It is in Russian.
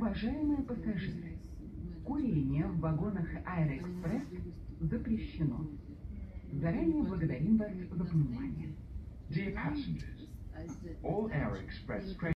Уважаемые пассажиры, курение в вагонах Аэроэкспресс запрещено. Заранее благодарим вас за понимание. Dear passengers, all Air Express trains